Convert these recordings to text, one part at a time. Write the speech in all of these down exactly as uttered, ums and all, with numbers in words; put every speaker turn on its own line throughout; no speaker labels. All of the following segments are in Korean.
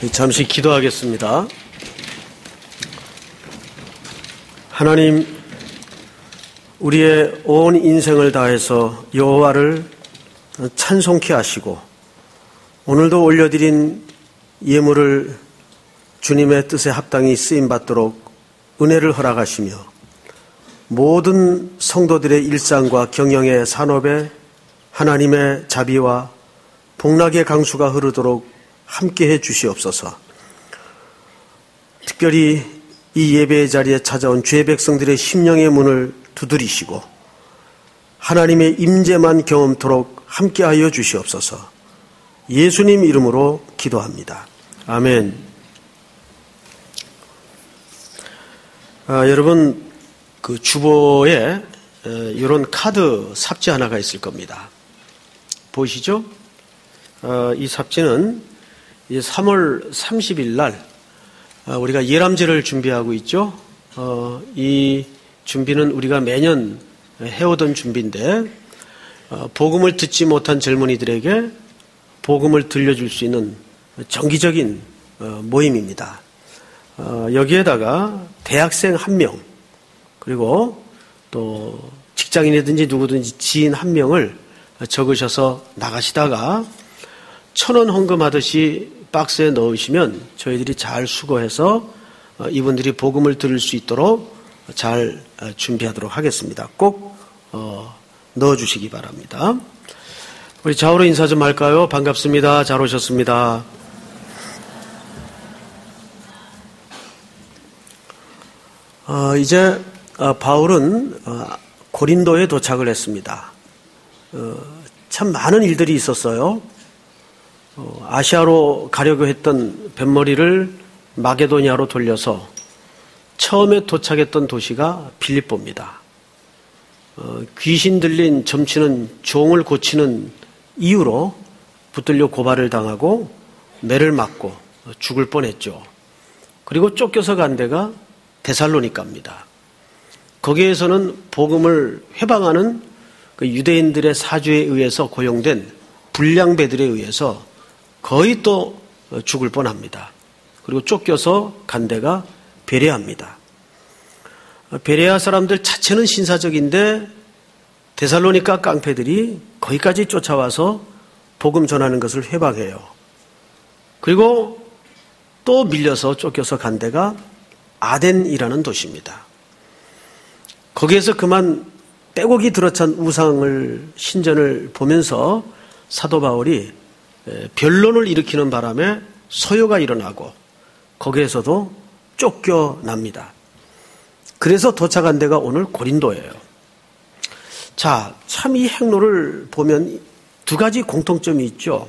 잠시 기도하겠습니다. 하나님, 우리의 온 인생을 다해서 여호와를 찬송케 하시고 오늘도 올려드린 예물을 주님의 뜻에 합당히 쓰임받도록 은혜를 허락하시며 모든 성도들의 일상과 경영의 산업에 하나님의 자비와 복락의 강수가 흐르도록 함께해 주시옵소서. 특별히 이 예배의 자리에 찾아온 주의 백성들의 심령의 문을 두드리시고 하나님의 임재만 경험토록 함께하여 주시옵소서. 예수님 이름으로 기도합니다. 아멘. 아, 여러분 그 주보에 이런 카드 삽지 하나가 있을 겁니다. 보이시죠? 어, 이 삽지는 삼월 삼십일 날 우리가 예람제를 준비하고 있죠. 어, 이 준비는 우리가 매년 해오던 준비인데 어, 복음을 듣지 못한 젊은이들에게 복음을 들려줄 수 있는 정기적인 어, 모임입니다. 어, 여기에다가 대학생 한 명 그리고 또 직장인이든지 누구든지 지인 한 명을 적으셔서 나가시다가 천 원 헌금하듯이 박스에 넣으시면 저희들이 잘 수거해서 이분들이 복음을 들을 수 있도록 잘 준비하도록 하겠습니다. 꼭 넣어주시기 바랍니다. 우리 좌우로 인사 좀 할까요? 반갑습니다. 잘 오셨습니다. 어, 이제 바울은 고린도에 도착을 했습니다. 어, 참 많은 일들이 있었어요. 어, 아시아로 가려고 했던 뱃머리를 마게도니아로 돌려서 처음에 도착했던 도시가 빌립보입니다. 어, 귀신 들린 점치는 종을 고치는 이유로 붙들려 고발을 당하고 매를 맞고 죽을 뻔했죠. 그리고 쫓겨서 간 데가 데살로니가입니다. 거기에서는 복음을 회방하는 그 유대인들의 사주에 의해서 고용된 불량배들에 의해서 거의 또 죽을 뻔합니다. 그리고 쫓겨서 간 데가 베레아입니다. 베레아 사람들 자체는 신사적인데 데살로니가 깡패들이 거기까지 쫓아와서 복음 전하는 것을 회방해요. 그리고 또 밀려서 쫓겨서 간 데가 아덴이라는 도시입니다. 거기에서 그만 빼곡이 들어찬 우상을 신전을 보면서 사도 바울이 변론을 일으키는 바람에 소요가 일어나고 거기에서도 쫓겨납니다. 그래서 도착한 데가 오늘 고린도예요. 자, 참 이 행로를 보면 두 가지 공통점이 있죠.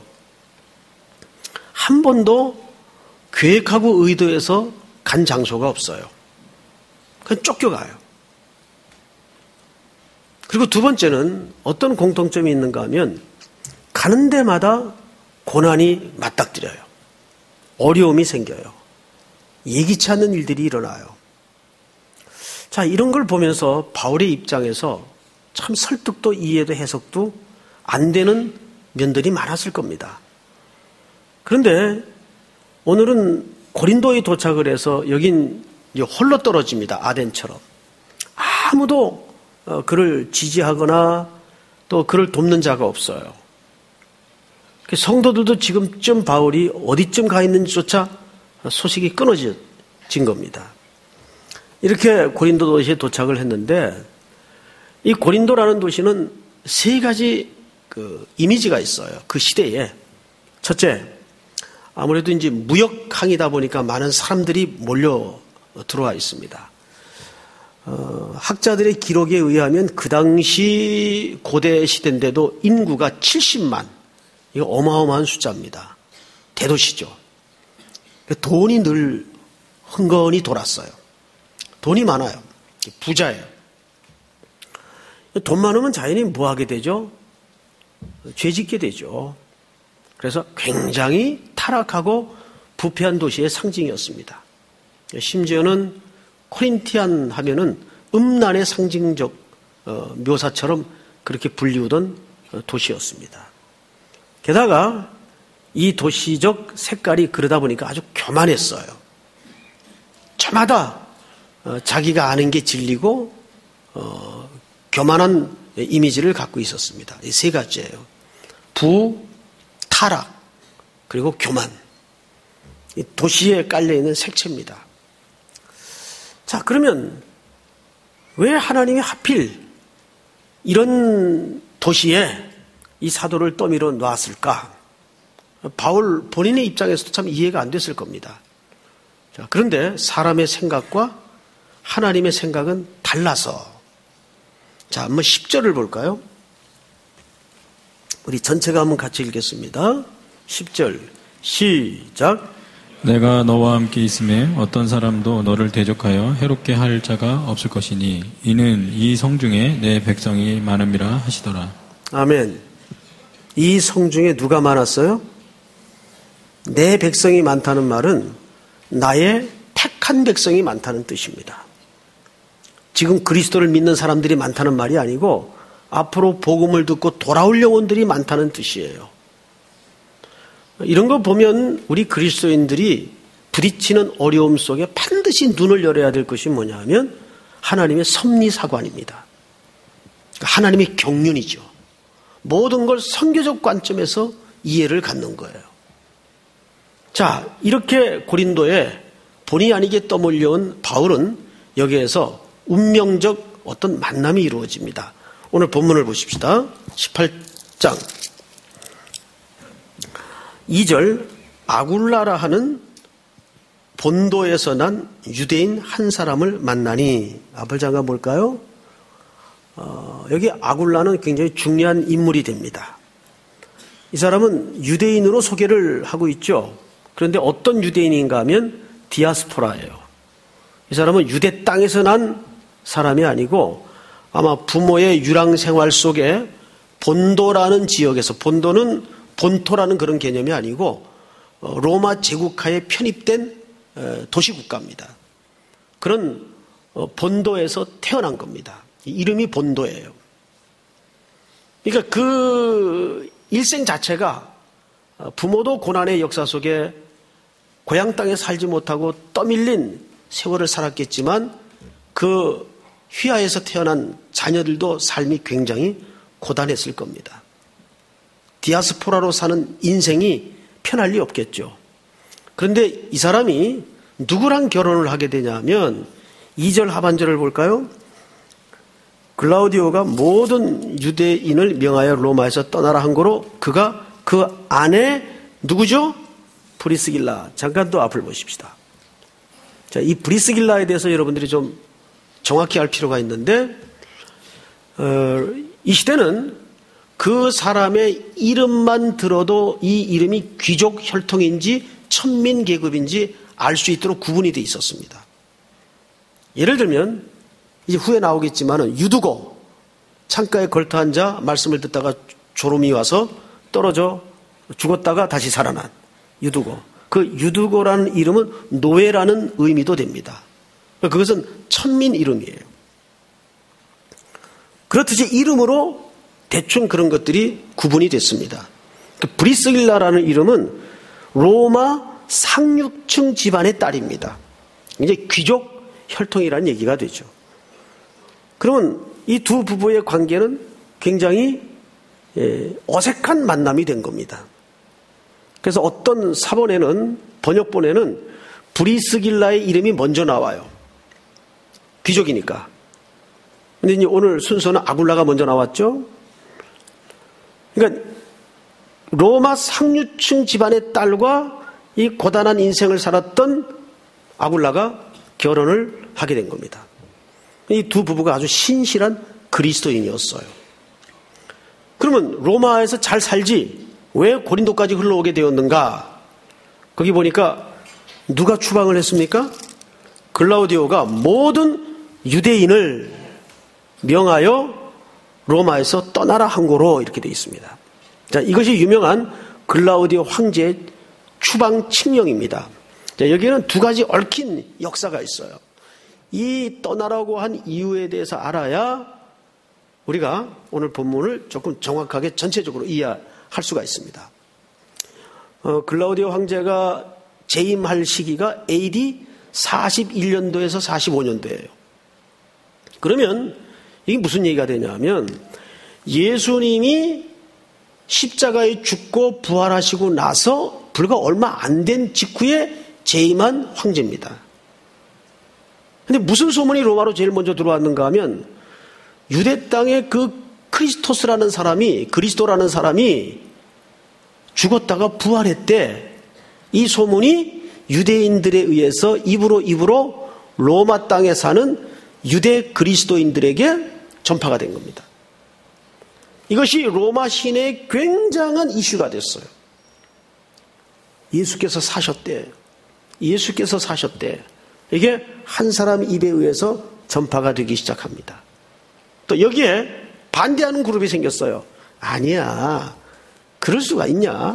한 번도 계획하고 의도해서 간 장소가 없어요. 그냥 쫓겨가요. 그리고 두 번째는 어떤 공통점이 있는가 하면 가는 데마다 고난이 맞닥뜨려요. 어려움이 생겨요. 예기치 않는 일들이 일어나요. 자, 이런 걸 보면서 바울의 입장에서 참 설득도 이해도 해석도 안 되는 면들이 많았을 겁니다. 그런데 오늘은 고린도에 도착을 해서 여긴 홀로 떨어집니다. 아덴처럼. 아무도 그를 지지하거나 또 그를 돕는 자가 없어요. 성도들도 지금쯤 바울이 어디쯤 가 있는지조차 소식이 끊어진 겁니다. 이렇게 고린도 도시에 도착을 했는데 이 고린도라는 도시는 세 가지 그 이미지가 있어요. 그 시대에. 첫째, 아무래도 이제 무역항이다 보니까 많은 사람들이 몰려 들어와 있습니다. 어, 학자들의 기록에 의하면 그 당시 고대 시대인데도 인구가 칠십만. 이거 어마어마한 숫자입니다. 대도시죠. 돈이 늘 흥건히 돌았어요. 돈이 많아요. 부자예요. 돈 많으면 자연히 뭐 하게 되죠? 죄 짓게 되죠. 그래서 굉장히 타락하고 부패한 도시의 상징이었습니다. 심지어는 코린티안 하면은 음란의 상징적 묘사처럼 그렇게 불리우던 도시였습니다. 게다가 이 도시적 색깔이 그러다 보니까 아주 교만했어요. 저마다 어, 자기가 아는 게 진리고 어, 교만한 이미지를 갖고 있었습니다. 이 세 가지예요. 부, 타락, 그리고 교만. 이 도시에 깔려있는 색채입니다. 자, 그러면 왜 하나님이 하필 이런 도시에 이 사도를 떠밀어 놨을까? 바울 본인의 입장에서도 참 이해가 안 됐을 겁니다. 자, 그런데 사람의 생각과 하나님의 생각은 달라서. 자, 한번 십 절을 볼까요? 우리 전체가 한번 같이 읽겠습니다. 십 절 시작.
내가 너와 함께 있음에 어떤 사람도 너를 대적하여 해롭게 할 자가 없을 것이니 이는 이 성중에 내 백성이 많음이라 하시더라.
아멘. 이 성중에 누가 많았어요? 내 백성이 많다는 말은 나의 택한 백성이 많다는 뜻입니다. 지금 그리스도를 믿는 사람들이 많다는 말이 아니고 앞으로 복음을 듣고 돌아올 영혼들이 많다는 뜻이에요. 이런 거 보면 우리 그리스도인들이 부딪히는 어려움 속에 반드시 눈을 열어야 될 것이 뭐냐 하면 하나님의 섭리사관입니다. 하나님의 경륜이죠. 모든 걸 선교적 관점에서 이해를 갖는 거예요. 자, 이렇게 고린도에 본의 아니게 떠몰려온 바울은 여기에서 운명적 어떤 만남이 이루어집니다. 오늘 본문을 보십시다. 십팔 장 이 절 아굴라라 하는 본도에서 난 유대인 한 사람을 만나니. 앞을 잠가 볼까요? 어, 여기 아굴라는 굉장히 중요한 인물이 됩니다. 이 사람은 유대인으로 소개를 하고 있죠. 그런데 어떤 유대인인가 하면 디아스포라예요. 이 사람은 유대 땅에서 난 사람이 아니고 아마 부모의 유랑 생활 속에 본도라는 지역에서, 본도는 본토라는 그런 개념이 아니고 로마 제국하에 편입된 도시국가입니다. 그런 본도에서 태어난 겁니다. 이름이 본도예요. 그러니까 그 일생 자체가 부모도 고난의 역사 속에 고향 땅에 살지 못하고 떠밀린 세월을 살았겠지만 그 휘하에서 태어난 자녀들도 삶이 굉장히 고단했을 겁니다. 디아스포라로 사는 인생이 편할 리 없겠죠. 그런데 이 사람이 누구랑 결혼을 하게 되냐면 이 절 하반절을 볼까요? 글라우디오가 모든 유대인을 명하여 로마에서 떠나라 한 거로 그가 그 아내 누구죠? 브리스길라. 잠깐 또 앞을 보십시다. 자, 이 브리스길라에 대해서 여러분들이 좀 정확히 알 필요가 있는데 어, 이 시대는 그 사람의 이름만 들어도 이 이름이 귀족 혈통인지 천민 계급인지 알 수 있도록 구분이 되어 있었습니다. 예를 들면 이제 후에 나오겠지만은 유두고, 창가에 걸터 앉아 말씀을 듣다가 졸음이 와서 떨어져 죽었다가 다시 살아난 유두고. 그 유두고라는 이름은 노예라는 의미도 됩니다. 그것은 천민 이름이에요. 그렇듯이 이름으로 대충 그런 것들이 구분이 됐습니다. 그 브리스길라라는 이름은 로마 상류층 집안의 딸입니다. 이제 귀족 혈통이라는 얘기가 되죠. 그러면 이 두 부부의 관계는 굉장히 어색한 만남이 된 겁니다. 그래서 어떤 사본에는, 번역본에는 브리스길라의 이름이 먼저 나와요. 귀족이니까. 근데 이제 오늘 순서는 아굴라가 먼저 나왔죠. 그러니까 로마 상류층 집안의 딸과 이 고단한 인생을 살았던 아굴라가 결혼을 하게 된 겁니다. 이 두 부부가 아주 신실한 그리스도인이었어요. 그러면 로마에서 잘 살지 왜 고린도까지 흘러오게 되었는가? 거기 보니까 누가 추방을 했습니까? 글라우디오가 모든 유대인을 명하여 로마에서 떠나라 한 거로 이렇게 되어 있습니다. 자, 이것이 유명한 글라우디오 황제의 추방 칙령입니다. 자, 여기에는 두 가지 얽힌 역사가 있어요. 이 떠나라고 한 이유에 대해서 알아야 우리가 오늘 본문을 조금 정확하게 전체적으로 이해할 수가 있습니다. 어, 글라우디오 황제가 재임할 시기가 에이디 사십일 년도에서 사십오 년도예요. 그러면 이게 무슨 얘기가 되냐면 예수님이 십자가에 죽고 부활하시고 나서 불과 얼마 안 된 직후에 재임한 황제입니다. 근데 무슨 소문이 로마로 제일 먼저 들어왔는가 하면 유대 땅에 그 크리스토스라는 사람이, 그리스도라는 사람이 죽었다가 부활했대. 이 소문이 유대인들에 의해서 입으로 입으로 로마 땅에 사는 유대 그리스도인들에게 전파가 된 겁니다. 이것이 로마 시내에 굉장한 이슈가 됐어요. 예수께서 사셨대. 예수께서 사셨대. 이게 한 사람 입에 의해서 전파가 되기 시작합니다. 또 여기에 반대하는 그룹이 생겼어요. 아니야. 그럴 수가 있냐?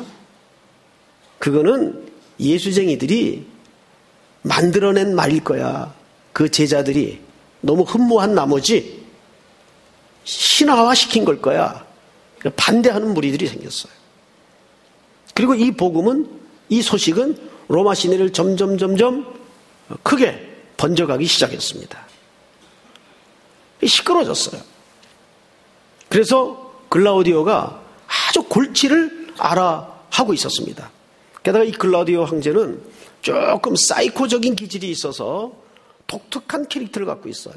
그거는 예수쟁이들이 만들어낸 말일 거야. 그 제자들이 너무 흠모한 나머지 신화화시킨 걸 거야. 반대하는 무리들이 생겼어요. 그리고 이 복음은, 이 소식은 로마 시내를 점점 점점 크게 번져가기 시작했습니다. 시끄러졌어요. 그래서 글라우디오가 아주 골치를 알아하고 있었습니다. 게다가 이 글라우디오 황제는 조금 사이코적인 기질이 있어서 독특한 캐릭터를 갖고 있어요.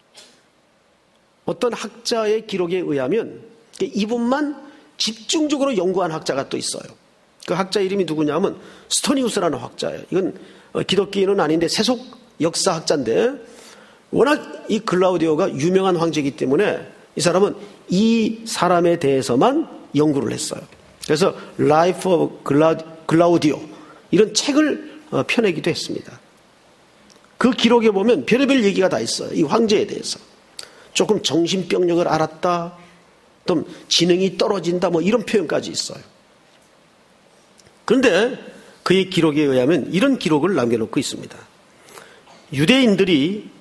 어떤 학자의 기록에 의하면 이분만 집중적으로 연구한 학자가 또 있어요. 그 학자 이름이 누구냐면 스토니우스라는 학자예요. 이건 기독교인은 아닌데 세속 역사학자인데 워낙 이 글라우디오가 유명한 황제이기 때문에 이 사람은 이 사람에 대해서만 연구를 했어요. 그래서 Life of 글라우디오 이런 책을 펴내기도 했습니다. 그 기록에 보면 별의별 얘기가 다 있어요. 이 황제에 대해서. 조금 정신병력을 앓았다, 또 지능이 떨어진다, 뭐 이런 표현까지 있어요. 그런데 그의 기록에 의하면 이런 기록을 남겨놓고 있습니다. 유대인들이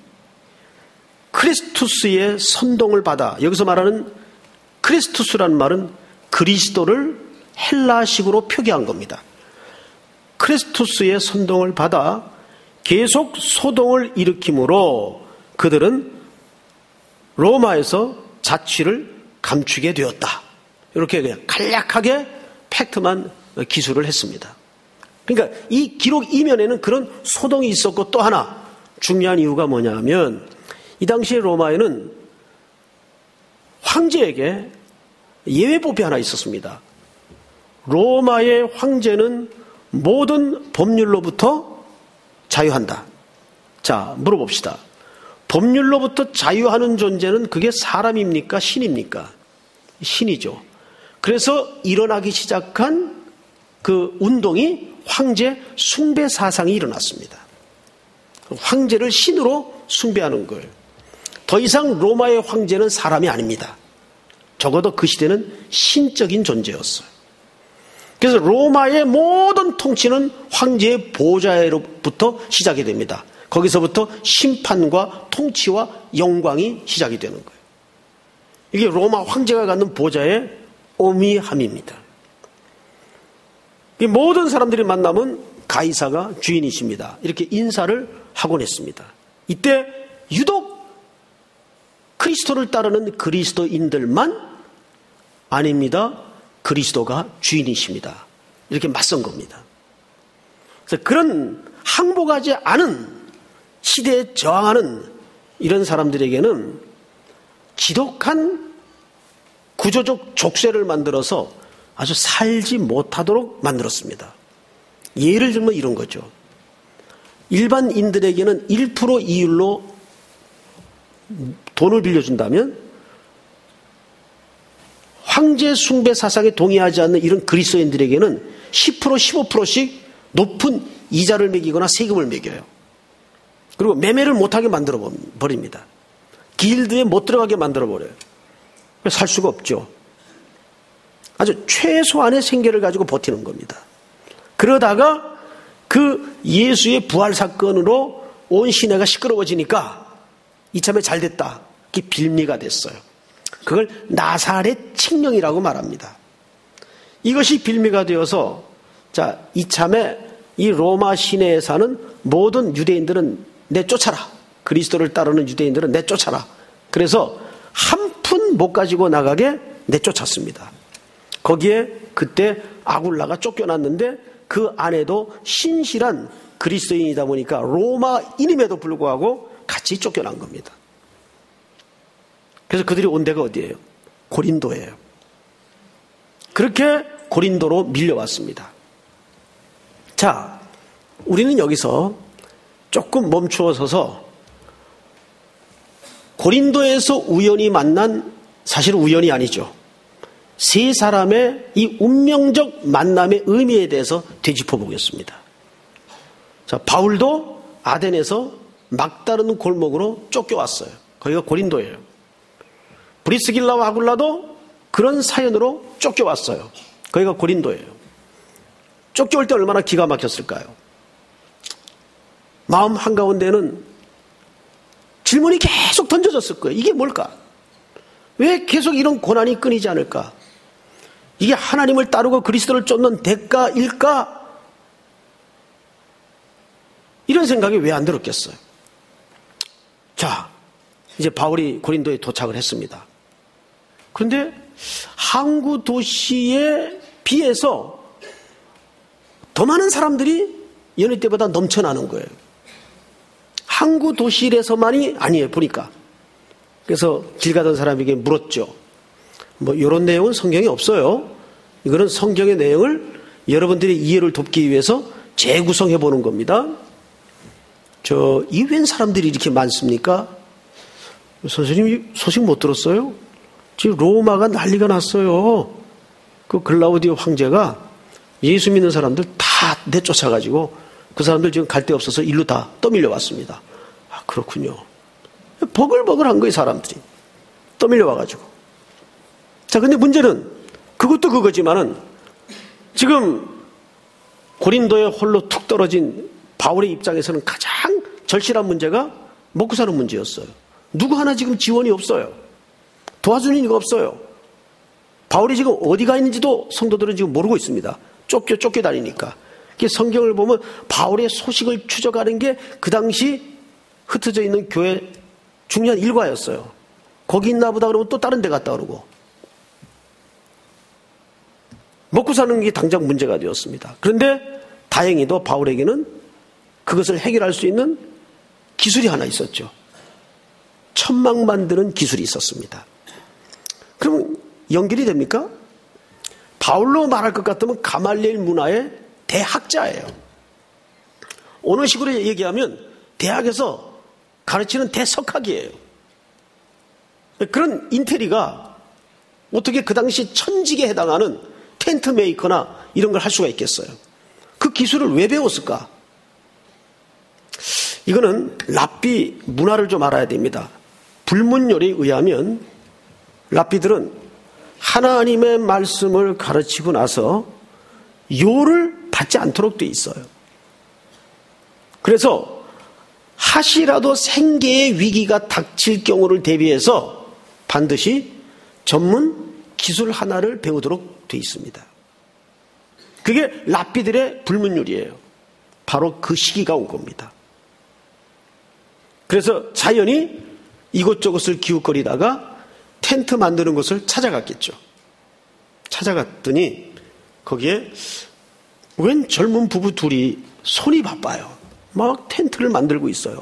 크리스투스의 선동을 받아, 여기서 말하는 크리스투스라는 말은 그리스도를 헬라식으로 표기한 겁니다. 크리스투스의 선동을 받아 계속 소동을 일으키므로 그들은 로마에서 자취를 감추게 되었다. 이렇게 그냥 간략하게 팩트만 기술을 했습니다. 그러니까 이 기록 이면에는 그런 소동이 있었고, 또 하나 중요한 이유가 뭐냐면 이 당시에 로마에는 황제에게 예외법이 하나 있었습니다. 로마의 황제는 모든 법률로부터 자유한다. 자, 물어봅시다. 법률로부터 자유하는 존재는 그게 사람입니까? 신입니까? 신이죠. 그래서 일어나기 시작한 그 운동이 황제 숭배 사상이 일어났습니다. 황제를 신으로 숭배하는 걸. 더 이상 로마의 황제는 사람이 아닙니다. 적어도 그 시대는 신적인 존재였어요. 그래서 로마의 모든 통치는 황제의 보좌로부터 시작이 됩니다. 거기서부터 심판과 통치와 영광이 시작이 되는 거예요. 이게 로마 황제가 갖는 보좌의 오미함입니다. 모든 사람들이 만나면 가이사가 주인이십니다. 이렇게 인사를 하곤 했습니다. 이때 유독 그리스도를 따르는 그리스도인들만 아닙니다. 그리스도가 주인이십니다. 이렇게 맞선 겁니다. 그래서 그런 항복하지 않은 시대에 저항하는 이런 사람들에게는 지독한 구조적 족쇄를 만들어서 아주 살지 못하도록 만들었습니다. 예를 들면 이런 거죠. 일반인들에게는 일 퍼센트 이율로 돈을 빌려준다면 황제 숭배 사상에 동의하지 않는 이런 그리스도인들에게는 십 퍼센트 십오 퍼센트씩 높은 이자를 매기거나 세금을 매겨요. 그리고 매매를 못하게 만들어 버립니다. 길드에 못 들어가게 만들어 버려요. 살 수가 없죠. 아주 최소한의 생계를 가지고 버티는 겁니다. 그러다가 그 예수의 부활 사건으로 온 시내가 시끄러워지니까 이참에 잘 됐다. 그게 빌미가 됐어요. 그걸 나사렛 칙령이라고 말합니다. 이것이 빌미가 되어서 자, 이참에 이 로마 시내에 사는 모든 유대인들은 내쫓아라. 그리스도를 따르는 유대인들은 내쫓아라. 그래서 한 푼 못 가지고 나가게 내쫓았습니다. 거기에 그때 아굴라가 쫓겨났는데 그 안에도 신실한 그리스도인이다 보니까 로마인임에도 불구하고 같이 쫓겨난 겁니다. 그래서 그들이 온 데가 어디예요? 고린도예요. 그렇게 고린도로 밀려왔습니다. 자, 우리는 여기서 조금 멈추어 서서 고린도에서 우연히 만난, 사실 우연이 아니죠. 세 사람의 이 운명적 만남의 의미에 대해서 되짚어 보겠습니다. 자, 바울도 아덴에서 막다른 골목으로 쫓겨왔어요. 거기가 고린도예요. 브리스길라와 아굴라도 그런 사연으로 쫓겨왔어요. 거기가 고린도예요. 쫓겨올 때 얼마나 기가 막혔을까요? 마음 한가운데는 질문이 계속 던져졌을 거예요. 이게 뭘까? 왜 계속 이런 고난이 끊이지 않을까? 이게 하나님을 따르고 그리스도를 쫓는 대가일까? 이런 생각이 왜 안 들었겠어요? 자, 이제 바울이 고린도에 도착을 했습니다. 그런데 항구 도시에 비해서 더 많은 사람들이 여느 때보다 넘쳐나는 거예요. 항구 도시에서만이 아니에요, 보니까. 그래서 길 가던 사람에게 물었죠. 뭐 이런 내용은 성경에 없어요. 이거는 성경의 내용을 여러분들의 이해를 돕기 위해서 재구성해 보는 겁니다. 저 이 웬 사람들이 이렇게 많습니까? 선생님 소식 못 들었어요? 지금 로마가 난리가 났어요. 그 글라우디오 황제가 예수 믿는 사람들 다 내쫓아가지고 그 사람들 지금 갈 데 없어서 일로 다 떠밀려 왔습니다. 아, 그렇군요. 버글버글한 거예요, 사람들이. 떠밀려 와가지고. 자, 근데 문제는 그것도 그거지만은 지금 고린도에 홀로 툭 떨어진 바울의 입장에서는 가장 절실한 문제가 먹고 사는 문제였어요. 누구 하나 지금 지원이 없어요. 도와주는 이가 없어요. 바울이 지금 어디가 있는지도 성도들은 지금 모르고 있습니다. 쫓겨 쫓겨 다니니까. 성경을 보면 바울의 소식을 추적하는 게 그 당시 흩어져 있는 교회 중요한 일과였어요. 거기 있나 보다 그러면 또 다른 데 갔다 그러고. 먹고 사는 게 당장 문제가 되었습니다. 그런데 다행히도 바울에게는 그것을 해결할 수 있는 기술이 하나 있었죠. 천막 만드는 기술이 있었습니다. 그러면 연결이 됩니까? 바울로 말할 것 같으면 가말리엘 문화의 대학자예요. 어느 식으로 얘기하면 대학에서 가르치는 대석학이에요. 그런 인테리가 어떻게 그 당시 천직에 해당하는 텐트 메이커나 이런 걸 할 수가 있겠어요? 그 기술을 왜 배웠을까? 이거는 랍비 문화를 좀 알아야 됩니다. 불문율에 의하면 랍비들은 하나님의 말씀을 가르치고 나서 요를 받지 않도록 돼 있어요. 그래서 하시라도 생계의 위기가 닥칠 경우를 대비해서 반드시 전문 기술 하나를 배우도록 돼 있습니다. 그게 랍비들의 불문율이에요. 바로 그 시기가 온 겁니다. 그래서 자연히 이곳저곳을 기웃거리다가 텐트 만드는 곳을 찾아갔겠죠. 찾아갔더니 거기에 웬 젊은 부부 둘이 손이 바빠요. 막 텐트를 만들고 있어요.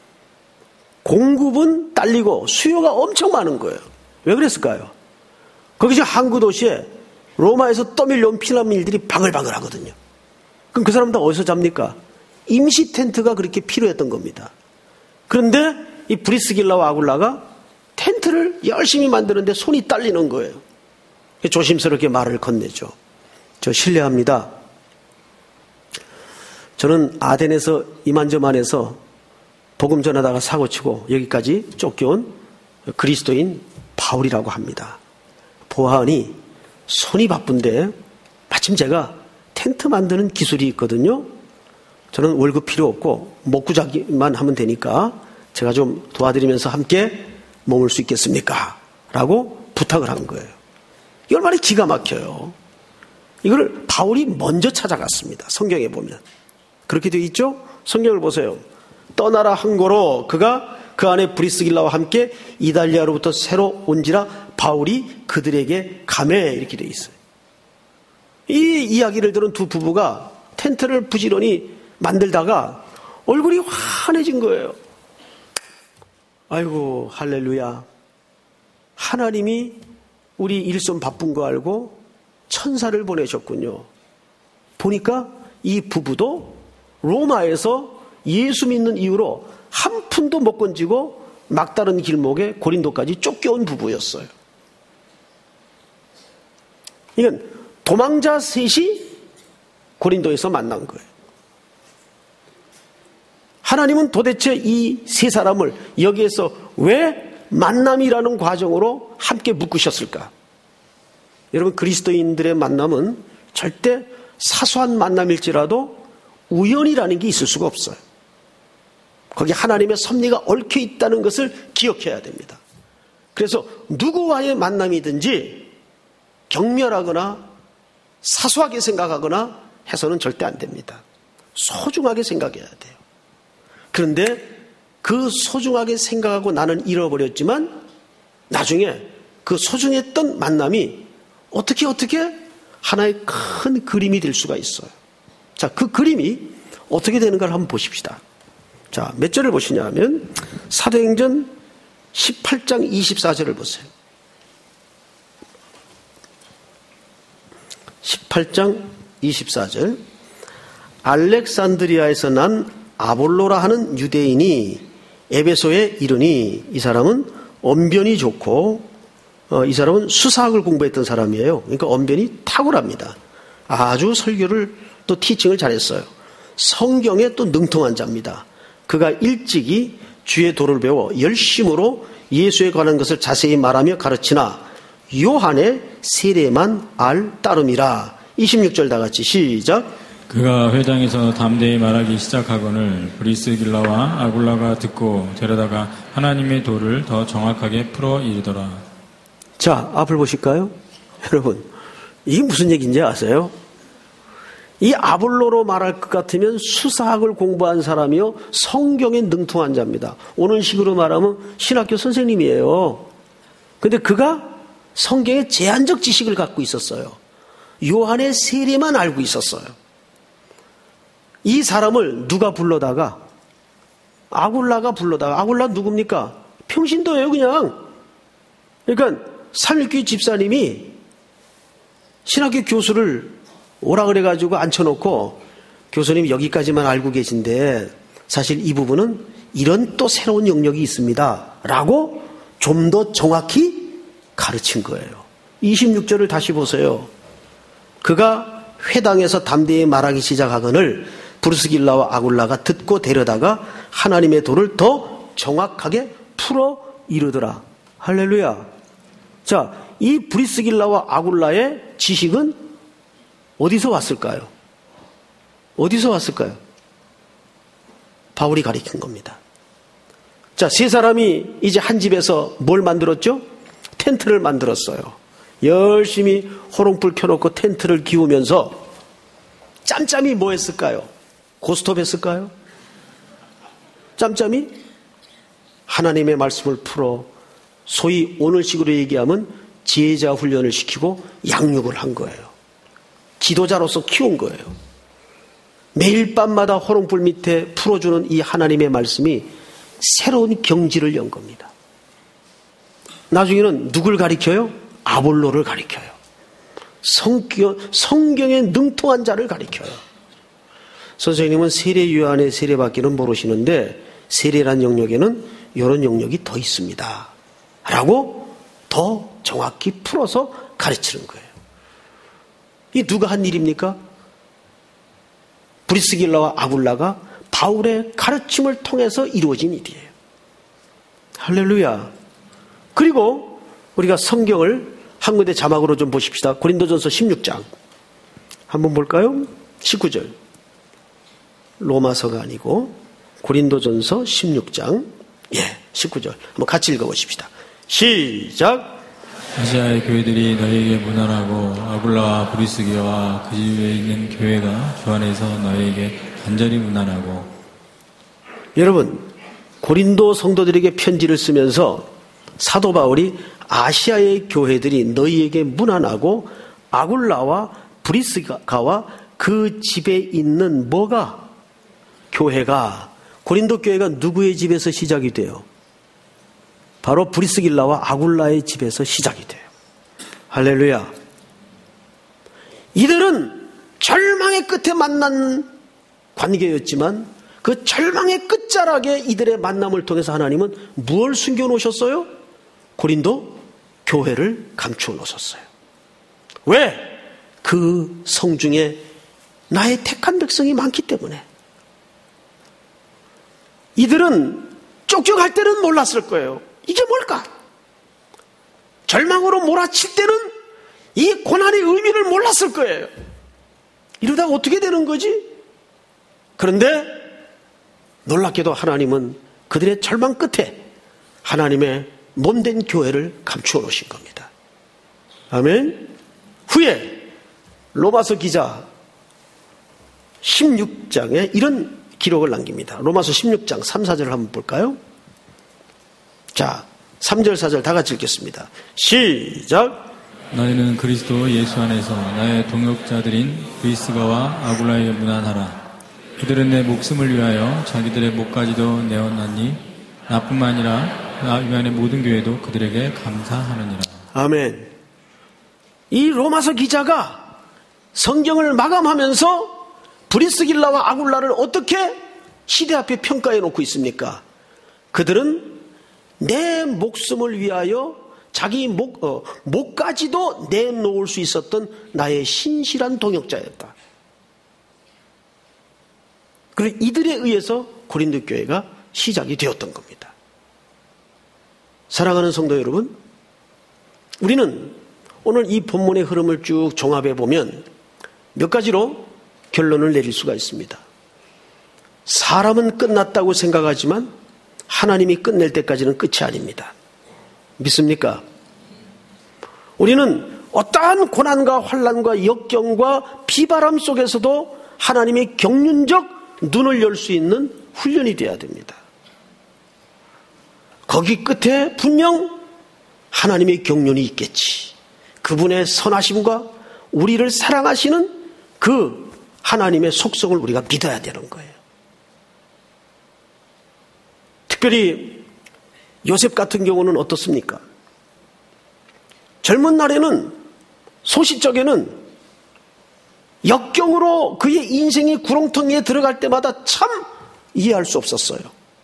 공급은 딸리고 수요가 엄청 많은 거예요. 왜 그랬을까요? 거기 지금 항구 도시에 로마에서 떠밀려온 피난민들이 바글바글 하거든요. 그럼 그 사람들 어디서 잡니까? 임시 텐트가 그렇게 필요했던 겁니다. 그런데 이 브리스길라와 아굴라가 텐트를 열심히 만드는데 손이 딸리는 거예요. 조심스럽게 말을 건네죠. 저 실례합니다. 저는 아덴에서 이만저만해서 복음 전하다가 사고치고 여기까지 쫓겨온 그리스도인 바울이라고 합니다. 보아하니 손이 바쁜데 마침 제가 텐트 만드는 기술이 있거든요. 저는 월급 필요 없고 먹고 자기만 하면 되니까 제가 좀 도와드리면서 함께 머물 수 있겠습니까? 라고 부탁을 한 거예요. 이 얼마나 기가 막혀요. 이걸 바울이 먼저 찾아갔습니다. 성경에 보면. 그렇게 되어 있죠? 성경을 보세요. 떠나라 항고로 그가 그 안에 브리스길라와 함께 이달리아로부터 새로 온지라 바울이 그들에게 가매 이렇게 되어 있어요. 이 이야기를 들은 두 부부가 텐트를 부지런히 만들다가 얼굴이 환해진 거예요. 아이고 할렐루야. 하나님이 우리 일손 바쁜 거 알고 천사를 보내셨군요. 보니까 이 부부도 로마에서 예수 믿는 이유로 한 푼도 못 건지고 막다른 길목에 고린도까지 쫓겨온 부부였어요. 이건 도망자 셋이 고린도에서 만난 거예요. 하나님은 도대체 이 세 사람을 여기에서 왜 만남이라는 과정으로 함께 묶으셨을까? 여러분, 그리스도인들의 만남은 절대 사소한 만남일지라도 우연이라는 게 있을 수가 없어요. 거기 하나님의 섭리가 얽혀 있다는 것을 기억해야 됩니다. 그래서 누구와의 만남이든지 경멸하거나 사소하게 생각하거나 해서는 절대 안 됩니다. 소중하게 생각해야 돼요. 그런데 그 소중하게 생각하고 나는 잃어버렸지만 나중에 그 소중했던 만남이 어떻게 어떻게 하나의 큰 그림이 될 수가 있어요. 자, 그 그림이 어떻게 되는가를 한번 보십시다. 자, 몇 절을 보시냐 하면 사도행전 십팔 장 이십사 절을 보세요. 십팔 장 이십사 절. 알렉산드리아에서 난 아볼로라 하는 유대인이 에베소에 이르니, 이 사람은 언변이 좋고 어, 이 사람은 수사학을 공부했던 사람이에요. 그러니까 언변이 탁월합니다. 아주 설교를 또 티칭을 잘했어요. 성경에 또 능통한 자입니다. 그가 일찍이 주의 도를 배워 열심으로 예수에 관한 것을 자세히 말하며 가르치나 요한의 세례만 알 따름이라. 이십육 절 다 같이 시작.
그가 회당에서 담대히 말하기 시작하거늘 브리스길라와 아굴라가 듣고 데려다가 하나님의 도를 더 정확하게 풀어 이르더라.
자, 앞을 보실까요? 여러분, 이게 무슨 얘기인지 아세요? 이 아볼로로 말할 것 같으면 수사학을 공부한 사람이요, 성경에 능통한 자입니다. 오는 식으로 말하면 신학교 선생님이에요. 근데 그가 성경에 제한적 지식을 갖고 있었어요. 요한의 세례만 알고 있었어요. 이 사람을 누가 불러다가, 아굴라가 불러다가, 아굴라 누굽니까? 평신도예요, 그냥. 그러니까 삼일교회 집사님이 신학교 교수를 오라 그래가지고 앉혀놓고, 교수님 여기까지만 알고 계신데 사실 이 부분은 이런 또 새로운 영역이 있습니다 라고 좀 더 정확히 가르친 거예요. 이십육 절을 다시 보세요. 그가 회당에서 담대히 말하기 시작하거늘 브리스길라와 아굴라가 듣고 데려다가 하나님의 도를 더 정확하게 풀어 이르더라. 할렐루야. 자, 이 브리스길라와 아굴라의 지식은 어디서 왔을까요? 어디서 왔을까요? 바울이 가르친 겁니다. 자, 세 사람이 이제 한 집에서 뭘 만들었죠? 텐트를 만들었어요. 열심히 호롱불 켜놓고 텐트를 기우면서 짬짬이 뭐 했을까요? 고스톱 했을까요? 짬짬이 하나님의 말씀을 풀어 소위 오늘식으로 얘기하면 제자 훈련을 시키고 양육을 한 거예요. 지도자로서 키운 거예요. 매일 밤마다 호롱불 밑에 풀어주는 이 하나님의 말씀이 새로운 경지를 연 겁니다. 나중에는 누굴 가리켜요? 아볼로를 가리켜요. 성경, 성경에 능통한 자를 가리켜요. 선생님은 세례 요한의 세례밖에는 모르시는데 세례란 영역에는 이런 영역이 더 있습니다 라고 더 정확히 풀어서 가르치는 거예요. 이 누가 한 일입니까? 브리스길라와 아굴라가 바울의 가르침을 통해서 이루어진 일이에요. 할렐루야. 그리고 우리가 성경을 한 군데 자막으로 좀 보십시다. 고린도전서 십육 장 한번 볼까요? 십구 절. 로마서가 아니고 고린도전서 십육 장 예, 십구 절 한번 같이 읽어보십시다. 시작.
아시아의 교회들이 너희에게 무난하고 아굴라와 브리스기와 그 집에 있는 교회가 주 안에서 너희에게 간절히 무난하고.
여러분, 고린도 성도들에게 편지를 쓰면서 사도 바울이 아시아의 교회들이 너희에게 무난하고 아굴라와 브리스가와 그 집에 있는 뭐가? 교회가. 고린도 교회가 누구의 집에서 시작이 돼요? 바로 브리스길라와 아굴라의 집에서 시작이 돼요. 할렐루야. 이들은 절망의 끝에 만난 관계였지만 그 절망의 끝자락에 이들의 만남을 통해서 하나님은 무엇을 숨겨놓으셨어요? 고린도 교회를 감추어 놓으셨어요. 왜? 그 성중에 나의 택한 백성이 많기 때문에. 이들은 쪽쪽할 때는 몰랐을 거예요. 이게 뭘까? 절망으로 몰아칠 때는 이 고난의 의미를 몰랐을 거예요. 이러다가 어떻게 되는 거지? 그런데 놀랍게도 하나님은 그들의 절망 끝에 하나님의 몸된 교회를 감추어 놓으신 겁니다. 아멘. 후에 로마서 기자 십육 장에 이런 기록을 남깁니다. 로마서 십육 장 삼, 사 절을 한번 볼까요? 자, 삼 절, 사 절 다 같이 읽겠습니다. 시작.
너희는 그리스도 예수 안에서 나의 동역자들인 브리스가와 아굴라에게 무난하라. 그들은 내 목숨을 위하여 자기들의 목까지도 내어놨니 나뿐만 아니라 나 위안의 모든 교회도 그들에게 감사하느니라.
아멘. 이 로마서 기자가 성경을 마감하면서 브리스길라와 아굴라를 어떻게 시대 앞에 평가해 놓고 있습니까? 그들은 내 목숨을 위하여 자기 목, 어, 목까지도 내놓을 수 있었던 나의 신실한 동역자였다. 그리고 이들에 의해서 고린도 교회가 시작이 되었던 겁니다. 사랑하는 성도 여러분, 우리는 오늘 이 본문의 흐름을 쭉 종합해 보면 몇 가지로 결론을 내릴 수가 있습니다. 사람은 끝났다고 생각하지만 하나님이 끝낼 때까지는 끝이 아닙니다. 믿습니까? 우리는 어떠한 고난과 환난과 역경과 비바람 속에서도 하나님의 경륜적 눈을 열 수 있는 훈련이 되어야 됩니다. 거기 끝에 분명 하나님의 경륜이 있겠지. 그분의 선하심과 우리를 사랑하시는 그 하나님의 속성을 우리가 믿어야 되는 거예요. 특별히 요셉 같은 경우는 어떻습니까? 젊은 날에는 소시적에는 역경으로 그의 인생이 구렁텅이에 들어갈 때마다 참 이해할 수 없었어요.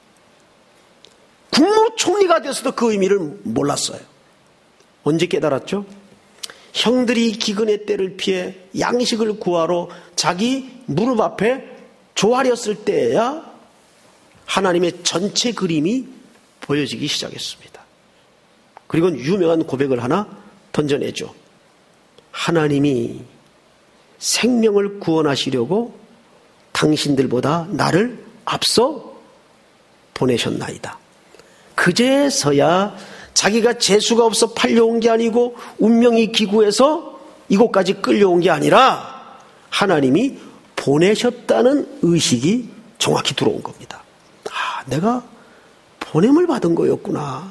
국무총리가 돼서도 그 의미를 몰랐어요. 언제 깨달았죠? 형들이 기근의 때를 피해 양식을 구하러 자기 무릎 앞에 조아렸을 때야 하나님의 전체 그림이 보여지기 시작했습니다. 그리고 유명한 고백을 하나 던져내죠. 하나님이 생명을 구원하시려고 당신들보다 나를 앞서 보내셨나이다. 그제서야 자기가 재수가 없어 팔려온 게 아니고 운명이 기구해서 이곳까지 끌려온 게 아니라 하나님이 보내셨다는 의식이 정확히 들어온 겁니다. 아, 내가 보냄을 받은 거였구나.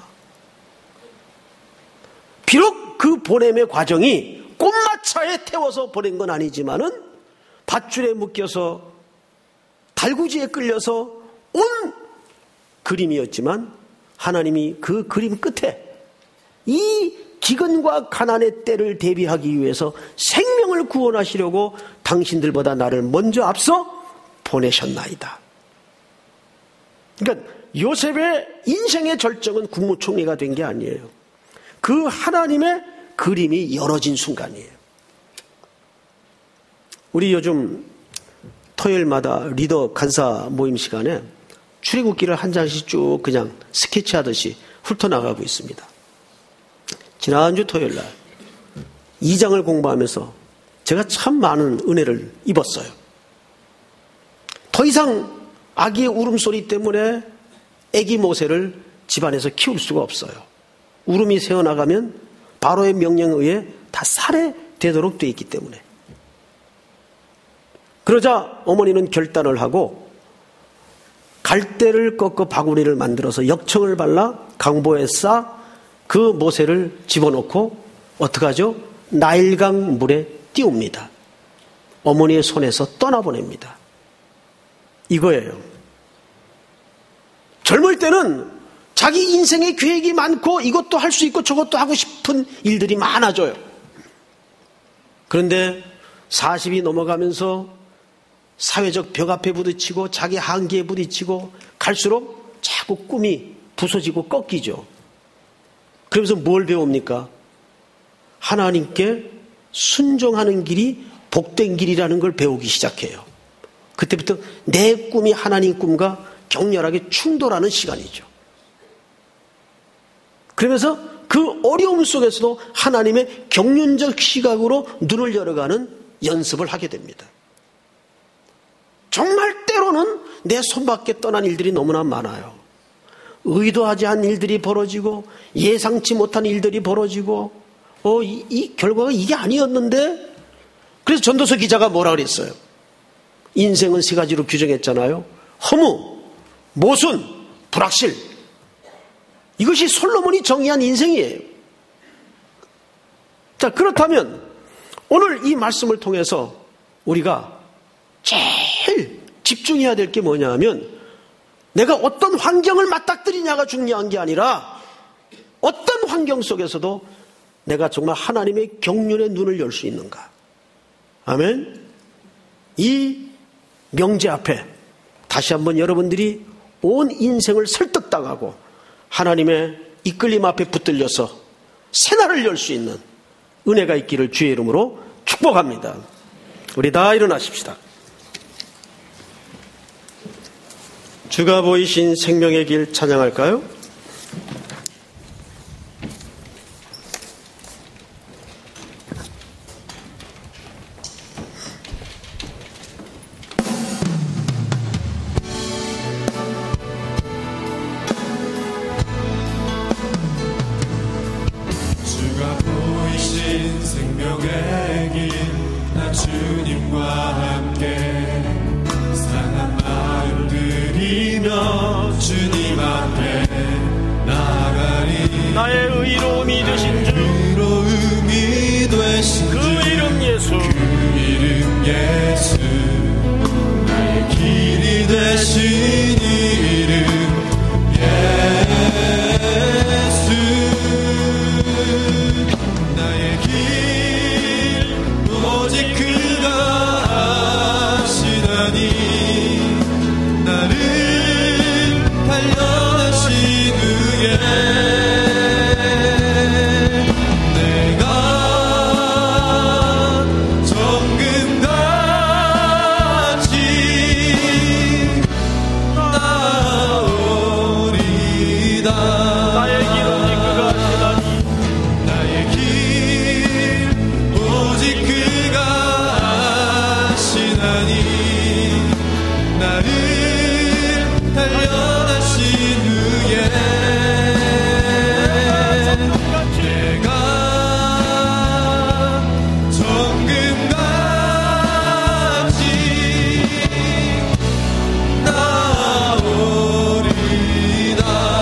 비록 그 보냄의 과정이 꽃마차에 태워서 보낸 건 아니지만은 밧줄에 묶여서 달구지에 끌려서 온 그림이었지만 하나님이 그 그림 끝에 이 기근과 가난의 때를 대비하기 위해서 생명을 구원하시려고 당신들보다 나를 먼저 앞서 보내셨나이다. 그러니까 요셉의 인생의 절정은 국무총리가 된 게 아니에요. 그 하나님의 그림이 열어진 순간이에요. 우리 요즘 토요일마다 리더 간사 모임 시간에 출애굽기를 한 장씩 쭉 그냥 스케치하듯이 훑어나가고 있습니다. 지난주 토요일날 이 장을 공부하면서 제가 참 많은 은혜를 입었어요. 더 이상 아기의 울음소리 때문에 아기 모세를 집안에서 키울 수가 없어요. 울음이 새어나가면 바로의 명령에 의해 다 살해되도록 되어 있기 때문에. 그러자 어머니는 결단을 하고 갈대를 꺾어 바구니를 만들어서 역청을 발라 강보에 싸 그 모세를 집어넣고 어떻게 하죠? 나일강 물에 띄웁니다. 어머니의 손에서 떠나보냅니다. 이거예요. 젊을 때는 자기 인생의 계획이 많고 이것도 할 수 있고 저것도 하고 싶은 일들이 많아져요. 그런데 사십이 넘어가면서 사회적 벽 앞에 부딪히고 자기 한계에 부딪히고 갈수록 자꾸 꿈이 부서지고 꺾이죠. 그러면서 뭘 배웁니까? 하나님께 순종하는 길이 복된 길이라는 걸 배우기 시작해요. 그때부터 내 꿈이 하나님 꿈과 격렬하게 충돌하는 시간이죠. 그러면서 그 어려움 속에서도 하나님의 경륜적 시각으로 눈을 열어가는 연습을 하게 됩니다. 정말 때로는 내 손밖에 떠난 일들이 너무나 많아요. 의도하지 않은 일들이 벌어지고 예상치 못한 일들이 벌어지고 어, 이, 이 결과가 이게 아니었는데. 그래서 전도서 기자가 뭐라 그랬어요? 인생은 세 가지로 규정했잖아요. 허무, 모순, 불확실. 이것이 솔로몬이 정의한 인생이에요. 자, 그렇다면 오늘 이 말씀을 통해서 우리가 제일 집중해야 될 게 뭐냐 하면 내가 어떤 환경을 맞닥뜨리냐가 중요한 게 아니라 어떤 환경 속에서도 내가 정말 하나님의 경륜의 눈을 열 수 있는가. 아멘. 이 명제 앞에 다시 한번 여러분들이 온 인생을 설득당하고 하나님의 이끌림 앞에 붙들려서 새날을 열 수 있는 은혜가 있기를 주의 이름으로 축복합니다. 우리 다 일어나십시다. 주가 보이신 생명의 길 찬양할까요?
주가 보이신 생명의 길 나 주님과 함께 상한 마음 들이며 주님 앞에 나가리.
나의 의로움이 되신 주,
의로움이 되신
그
주,
이름 예수,
그 이름 예수, 나의 길이 되신 이름 예수, 나의 길 오직 그가 아시다니. 나를 단련하신 후에 내가 정금같이 나오리다.
나의 길 오직 그가 아시다니.
나의 길 오직 그가 아시다니. 나를 단련하신 후에 내가 정금같이 나오리다.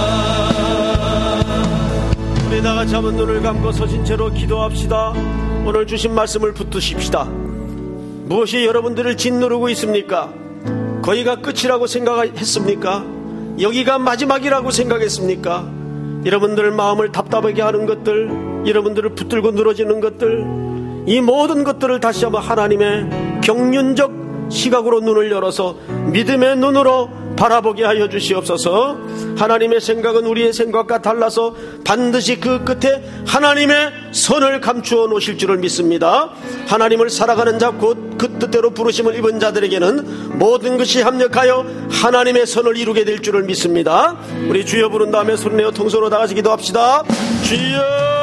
우리 다 같이 한번 눈을 감고 서신 채로 기도합시다. 오늘 주신 말씀을 붙드십시다. 무엇이 여러분들을 짓누르고 있습니까? 거기가 끝이라고 생각했습니까? 여기가 마지막이라고 생각했습니까? 여러분들 마음을 답답하게 하는 것들, 여러분들을 붙들고 늘어지는 것들, 이 모든 것들을 다시 한번 하나님의 경륜적 시각으로 눈을 열어서 믿음의 눈으로 바라보게 하여 주시옵소서. 하나님의 생각은 우리의 생각과 달라서 반드시 그 끝에 하나님의 선을 감추어 놓으실 줄을 믿습니다. 하나님을 살아가는 자 곧 그 뜻대로 부르심을 입은 자들에게는 모든 것이 합력하여 하나님의 선을 이루게 될 줄을 믿습니다. 우리 주여 부른 다음에 손 내어 통성으로 다 같이 기도합시다. 주여